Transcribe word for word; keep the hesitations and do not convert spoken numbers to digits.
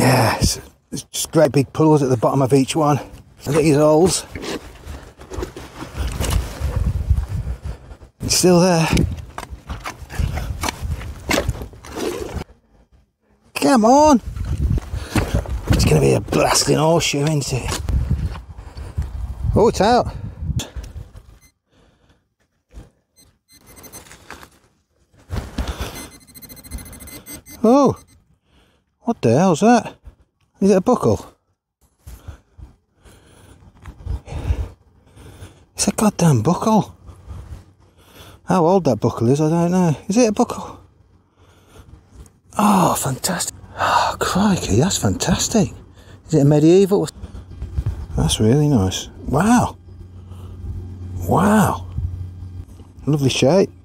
Yeah, it's, it's just great big puddles at the bottom of each one. And these holes. It's still there. Come on! It's going to be a blasting horseshoe, isn't it? Oh, it's out. Oh, what the hell's that? Is it a buckle? It's a goddamn buckle. How old that buckle is, I don't know. Is it a buckle? Oh, fantastic. Oh, crikey, that's fantastic. Is it a medieval? That's really nice. Wow. Wow. Lovely shape.